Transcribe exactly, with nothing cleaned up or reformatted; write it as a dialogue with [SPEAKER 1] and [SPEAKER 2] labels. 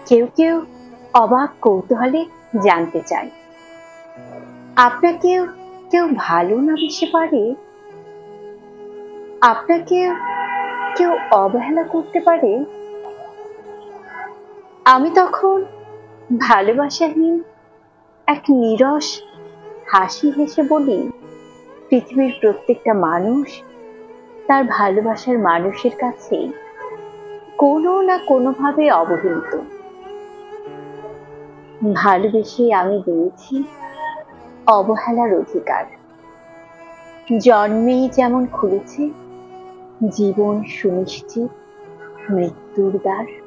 [SPEAKER 1] কেউ কেউ অবাক কৌতূহলে জানতে চায়, আপনাকেও কেউ ভালো না বেশি পারে? আপনাকে কেউ অবহেলা করতে পারে? আমি তখন ভালোবাসাহীন এক নীরস হাসি হেসে বলি, পৃথিবীর প্রত্যেকটা মানুষ তার ভালোবাসার মানুষের কাছে কোনো না কোনোভাবে অবহেলিত। ভালোবেসে আমি দিয়েছি অবহেলার অধিকার। জন্মেই যেমন খুলেছে জীবন সুনিশ্চিত মৃত্যুর দ্বার।